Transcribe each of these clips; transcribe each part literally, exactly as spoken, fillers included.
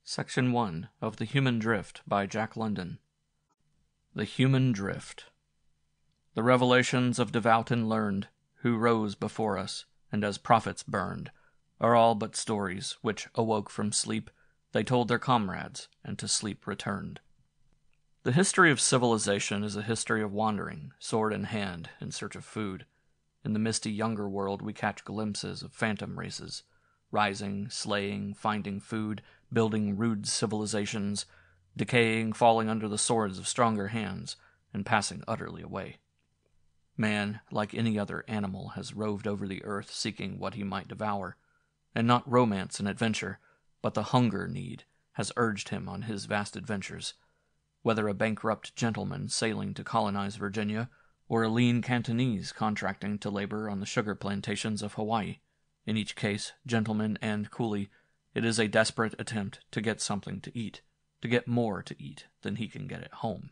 Section one of The Human Drift by Jack London. The Human Drift. The revelations of devout and learned, who rose before us, and as prophets burned, are all but stories, which awoke from sleep, they told their comrades, and to sleep returned. The history of civilization is a history of wandering, sword in hand, in search of food. In the misty younger world we catch glimpses of phantom races, rising, slaying, finding food, building rude civilizations, decaying, falling under the swords of stronger hands, and passing utterly away. Man, like any other animal, has roved over the earth seeking what he might devour, and not romance and adventure, but the hunger need has urged him on his vast adventures. Whether a bankrupt gentleman sailing to colonize Virginia, or a lean Cantonese contracting to labor on the sugar plantations of Hawaii, in each case, gentleman and coolie, it is a desperate attempt to get something to eat, to get more to eat than he can get at home.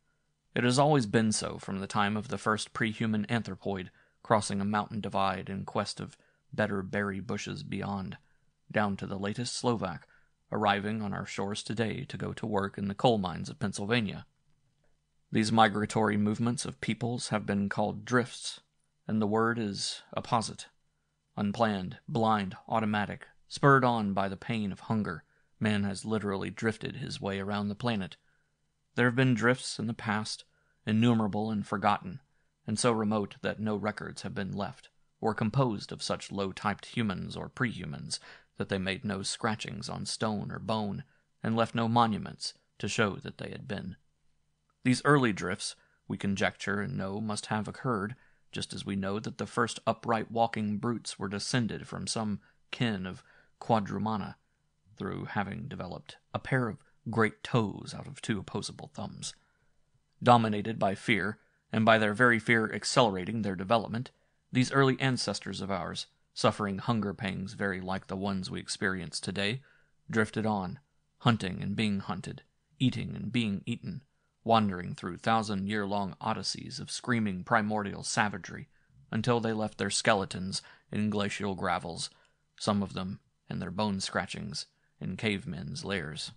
It has always been so from the time of the first pre-human anthropoid crossing a mountain divide in quest of better berry bushes beyond, down to the latest Slovak, arriving on our shores today to go to work in the coal mines of Pennsylvania. These migratory movements of peoples have been called drifts, and the word is apposite. Unplanned, blind, automatic, spurred on by the pain of hunger, man has literally drifted his way around the planet. There have been drifts in the past, innumerable and forgotten, and so remote that no records have been left, or composed of such low-typed humans or pre-humans that they made no scratchings on stone or bone, and left no monuments to show that they had been. These early drifts, we conjecture and know, must have occurred, just as we know that the first upright walking brutes were descended from some kin of quadrumana, through having developed a pair of great toes out of two opposable thumbs. Dominated by fear, and by their very fear accelerating their development, these early ancestors of ours, suffering hunger pangs very like the ones we experience today, drifted on, hunting and being hunted, eating and being eaten, wandering through thousand-year-long odysseys of screaming primordial savagery, until they left their skeletons in glacial gravels, some of them, and their bone-scratchings, in cavemen's lairs.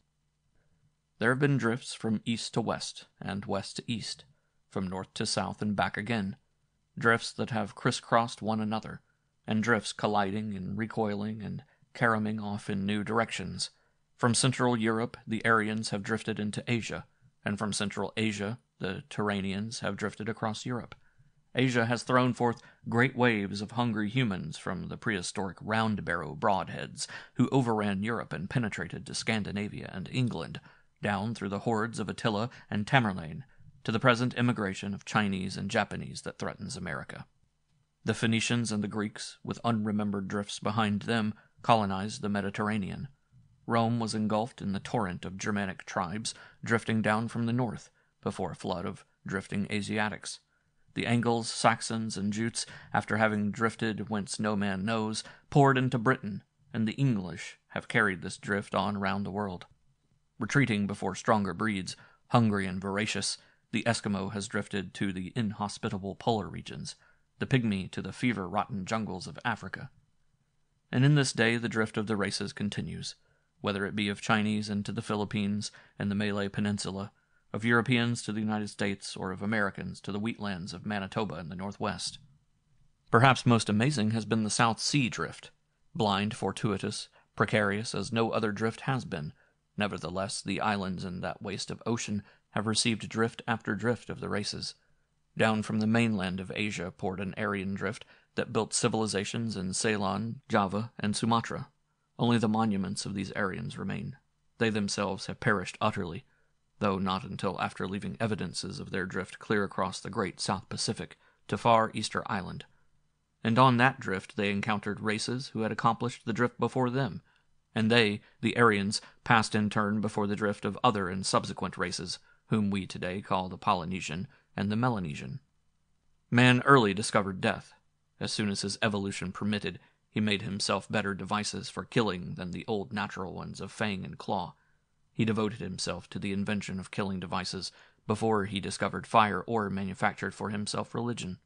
There have been drifts from east to west, and west to east, from north to south and back again, drifts that have crisscrossed one another, and drifts colliding and recoiling and caroming off in new directions. From Central Europe the Aryans have drifted into Asia, and from Central Asia the Turanians have drifted across Europe. Asia has thrown forth great waves of hungry humans from the prehistoric round-barrow broadheads who overran Europe and penetrated to Scandinavia and England, down through the hordes of Attila and Tamerlane, to the present immigration of Chinese and Japanese that threatens America. The Phoenicians and the Greeks, with unremembered drifts behind them, colonized the Mediterranean. Rome was engulfed in the torrent of Germanic tribes drifting down from the north, before a flood of drifting Asiatics. The Angles, Saxons, and Jutes, after having drifted whence no man knows, poured into Britain, and the English have carried this drift on round the world. Retreating before stronger breeds, hungry and voracious, the Eskimo has drifted to the inhospitable polar regions, the pygmy to the fever-rotten jungles of Africa. And in this day the drift of the races continues, whether it be of Chinese into the Philippines and the Malay Peninsula, of Europeans to the United States, or of Americans to the wheatlands of Manitoba in the Northwest. Perhaps most amazing has been the South Sea drift, blind, fortuitous, precarious as no other drift has been. Nevertheless, the islands in that waste of ocean have received drift after drift of the races. Down from the mainland of Asia poured an Aryan drift that built civilizations in Ceylon, Java, and Sumatra. Only the monuments of these Aryans remain. They themselves have perished utterly, though not until after leaving evidences of their drift clear across the great South Pacific to far Easter Island. And on that drift they encountered races who had accomplished the drift before them, and they, the Aryans, passed in turn before the drift of other and subsequent races, whom we today call the Polynesian and the Melanesian. Man early discovered death. As soon as his evolution permitted, he made himself better devices for killing than the old natural ones of fang and claw. He devoted himself to the invention of killing devices before he discovered fire or manufactured for himself religion.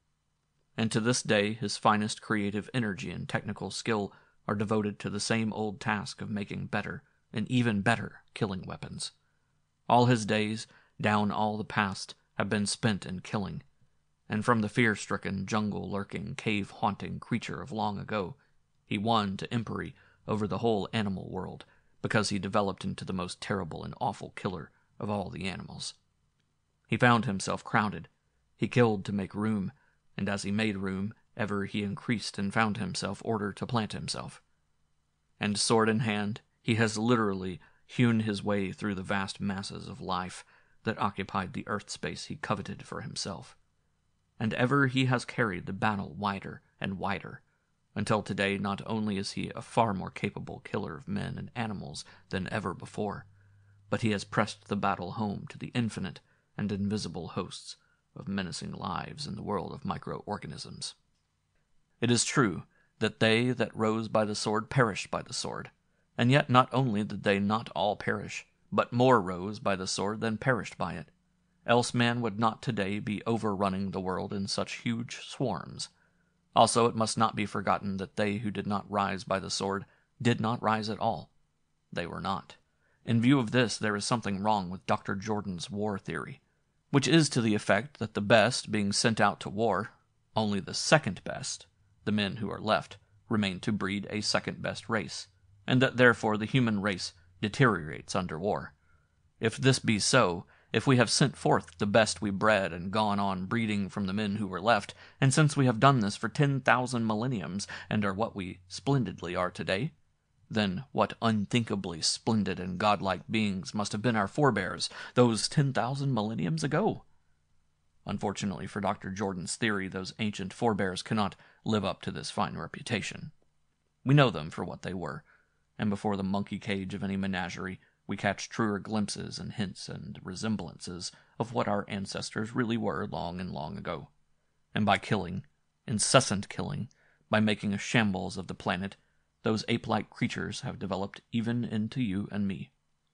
And to this day his finest creative energy and technical skill are devoted to the same old task of making better, and even better killing weapons. All his days, down all the past, have been spent in killing, and from the fear-stricken, jungle-lurking, cave-haunting creature of long ago, he won to empery over the whole animal world, because he developed into the most terrible and awful killer of all the animals. He found himself crowded. He killed to make room, and as he made room, ever he increased and found himself order to plant himself. And sword in hand, he has literally hewn his way through the vast masses of life that occupied the earth space he coveted for himself. And ever he has carried the battle wider and wider, until today not only is he a far more capable killer of men and animals than ever before, but he has pressed the battle home to the infinite and invisible hosts of menacing lives in the world of microorganisms. It is true that they that rose by the sword perished by the sword, and yet not only did they not all perish, but more rose by the sword than perished by it, else man would not today be overrunning the world in such huge swarms. Also, it must not be forgotten that they who did not rise by the sword did not rise at all. They were not. In view of this, there is something wrong with Doctor Jordan's war theory, which is to the effect that the best being sent out to war, only the second best, the men who are left, remain to breed a second-best race, and that therefore the human race deteriorates under war. If this be so, if we have sent forth the best we bred and gone on breeding from the men who were left, and since we have done this for ten thousand millenniums and are what we splendidly are today, then what unthinkably splendid and godlike beings must have been our forebears those ten thousand millenniums ago? Unfortunately for Doctor Jordan's theory, those ancient forebears cannot live up to this fine reputation. We know them for what they were, and before the monkey cage of any menagerie, we catch truer glimpses and hints and resemblances of what our ancestors really were long and long ago. And by killing, incessant killing, by making a shambles of the planet, those ape-like creatures have developed even into you and me.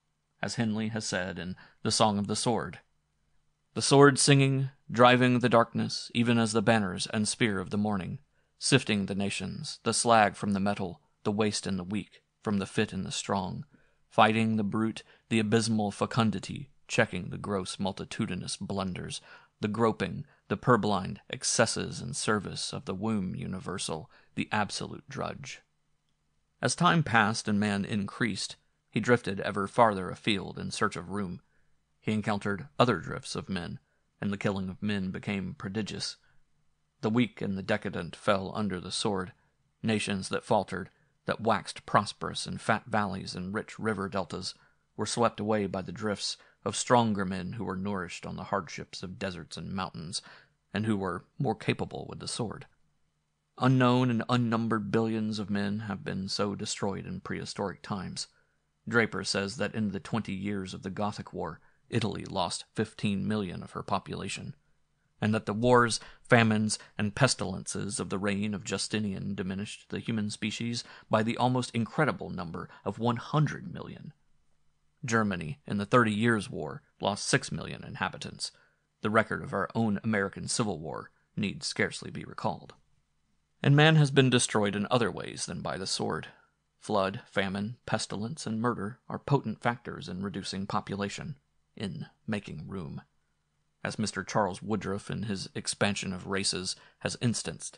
As Henley has said in The Song of the Sword, "The sword singing, driving the darkness, even as the banners and spear of the morning, sifting the nations, the slag from the metal, the waste and the weak, from the fit and the strong, fighting the brute, the abysmal fecundity, checking the gross multitudinous blunders, the groping, the purblind excesses in service of the womb universal, the absolute drudge." As time passed and man increased, he drifted ever farther afield in search of room. He encountered other drifts of men, and the killing of men became prodigious. The weak and the decadent fell under the sword. Nations that faltered, that waxed prosperous in fat valleys and rich river deltas, were swept away by the drifts of stronger men who were nourished on the hardships of deserts and mountains, and who were more capable with the sword. Unknown and unnumbered billions of men have been so destroyed in prehistoric times. Draper says that in the twenty years of the Gothic War, Italy lost fifteen million of her population, and that the wars, famines, and pestilences of the reign of Justinian diminished the human species by the almost incredible number of one hundred million. Germany, in the Thirty Years' War, lost six million inhabitants. The record of our own American Civil War need scarcely be recalled. And man has been destroyed in other ways than by the sword. Flood, famine, pestilence, and murder are potent factors in reducing population, in making room, as Mister Charles Woodruff in his Expansion of Races has instanced.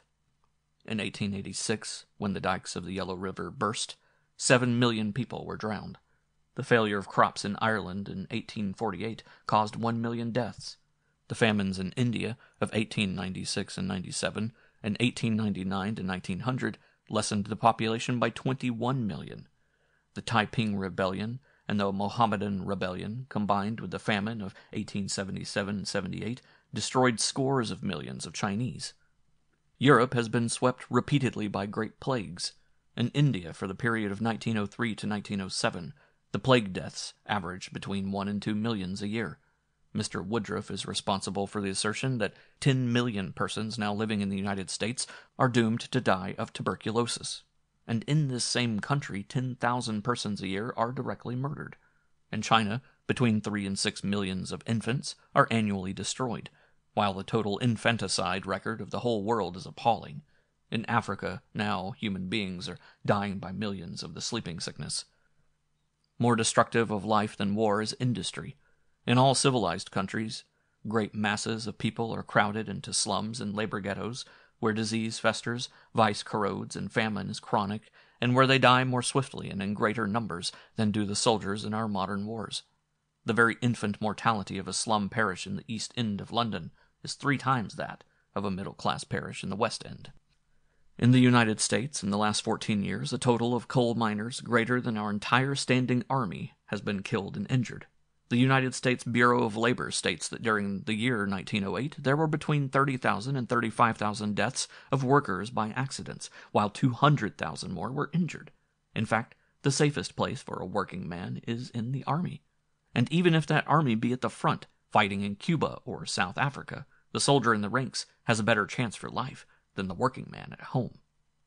In eighteen eighty-six, when the dikes of the Yellow River burst, seven million people were drowned. The failure of crops in Ireland in eighteen forty-eight caused one million deaths. The famines in India of eighteen ninety-six and ninety-seven and eighteen ninety-nine to nineteen hundred lessened the population by twenty-one million. The Taiping Rebellion and the Mohammedan Rebellion, combined with the famine of eighteen seventy-seven and seventy-eight, destroyed scores of millions of Chinese. Europe has been swept repeatedly by great plagues. In India, for the period of nineteen oh three to nineteen oh seven, the plague deaths averaged between one and two millions a year. Mister Woodruff is responsible for the assertion that ten million persons now living in the United States are doomed to die of tuberculosis. And in this same country, ten thousand persons a year are directly murdered. In China, between three and six millions of infants are annually destroyed, while the total infanticide record of the whole world is appalling. In Africa, now, human beings are dying by millions of the sleeping sickness. More destructive of life than war is industry. In all civilized countries, great masses of people are crowded into slums and labor ghettos, where disease festers, vice corrodes, and famine is chronic, and where they die more swiftly and in greater numbers than do the soldiers in our modern wars. The very infant mortality of a slum parish in the East End of London is three times that of a middle-class parish in the West End. In the United States, in the last fourteen years, a total of coal miners greater than our entire standing army has been killed and injured. The United States Bureau of Labor states that during the year nineteen oh eight, there were between thirty thousand and thirty-five thousand deaths of workers by accidents, while two hundred thousand more were injured. In fact, the safest place for a working man is in the army. And even if that army be at the front, fighting in Cuba or South Africa, the soldier in the ranks has a better chance for life than the working man at home.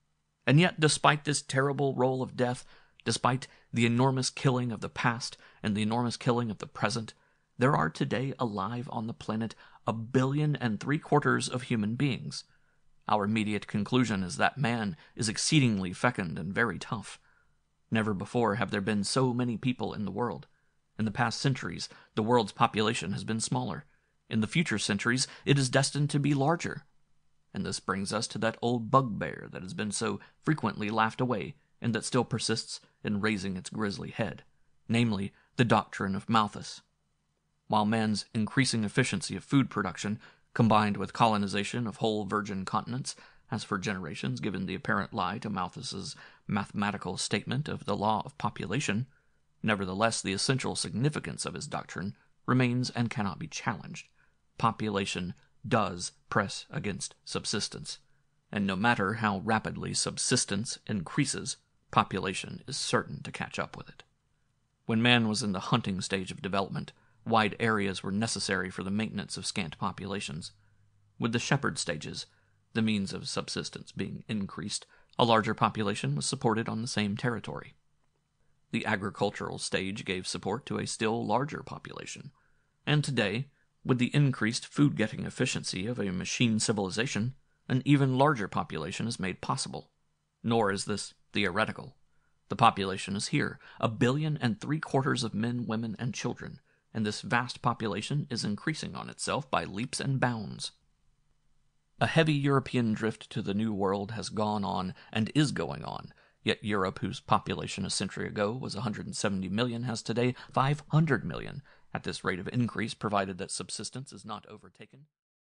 And yet, despite this terrible roll of death, despite the enormous killing of the past and the enormous killing of the present, there are today alive on the planet a billion and three quarters of human beings. Our immediate conclusion is that man is exceedingly fecund and very tough. Never before have there been so many people in the world. In the past centuries, the world's population has been smaller. In the future centuries, it is destined to be larger. And this brings us to that old bugbear that has been so frequently laughed away and that still persists in raising its grisly head, namely, the doctrine of Malthus. While man's increasing efficiency of food production, combined with colonization of whole virgin continents, has for generations given the apparent lie to Malthus's mathematical statement of the law of population, nevertheless the essential significance of his doctrine remains and cannot be challenged. Population does press against subsistence, and no matter how rapidly subsistence increases, population is certain to catch up with it. When man was in the hunting stage of development, wide areas were necessary for the maintenance of scant populations. With the shepherd stages, the means of subsistence being increased, a larger population was supported on the same territory. The agricultural stage gave support to a still larger population, and today, with the increased food-getting efficiency of a machine civilization, an even larger population is made possible. Nor is this theoretical. The population is here, a billion and three quarters of men, women, and children, and this vast population is increasing on itself by leaps and bounds. A heavy European drift to the New World has gone on and is going on, yet Europe, whose population a century ago was one hundred seventy million, has today five hundred million, at this rate of increase, provided that subsistence is not overtaken.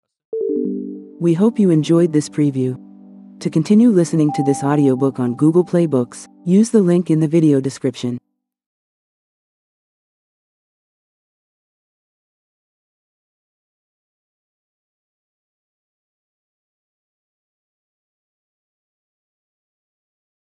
We hope you enjoyed this preview. To continue listening to this audiobook on Google Play Books, use the link in the video description.